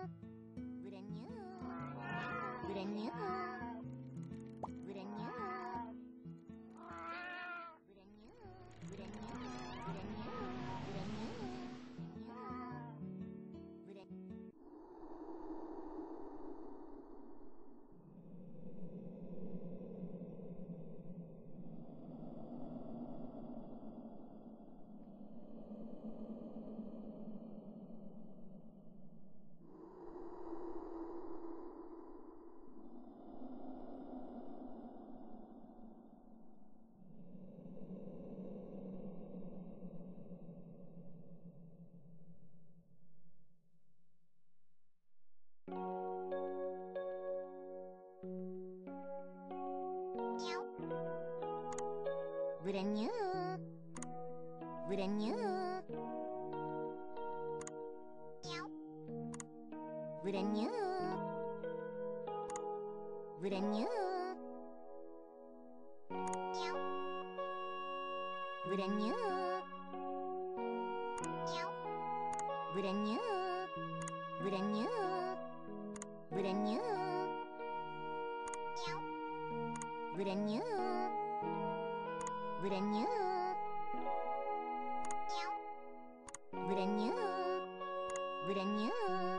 brand new, brand new, brand new, brand new, brand new, brand new, brand new, brand new. Brand new, brand new, brand new, brand new, brand new, brand new, brand new, brand new, brand new, brand new, brand new, brand new.